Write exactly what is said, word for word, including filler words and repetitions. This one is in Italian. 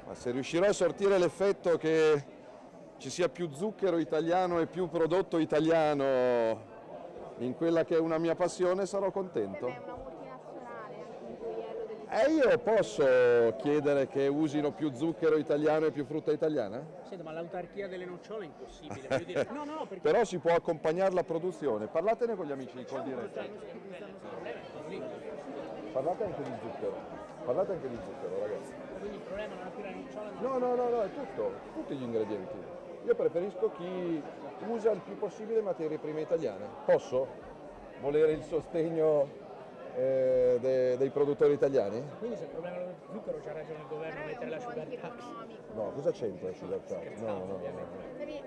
Ma se riuscirò a sortire l'effetto che ci sia più zucchero italiano e più prodotto italiano in quella che è una mia passione, sarò contento. È una multinazionale, anche un gioiello degli E io posso chiedere che usino più zucchero italiano e più frutta italiana? Senta, ma l'autarchia delle nocciole è impossibile. Voglio dire, no, no, perché Però si può accompagnare la produzione. Parlatene con gli amici di Coldiretti. Parlate anche di zucchero. Parlate anche di zucchero, ragazzi. quindi il problema non è più la nocciola, ma No, no, no, no, è tutto, tutti gli ingredienti. Io preferisco chi usa il più possibile materie prime italiane. Posso volere il sostegno eh, de- dei produttori italiani? quindi se il problema è lo zucchero c'ha ragione il governo a Però è mettere la un po' sugar tax. antieconomico. No, cosa c'entra il sugar tax? No, no, no, no. Devi-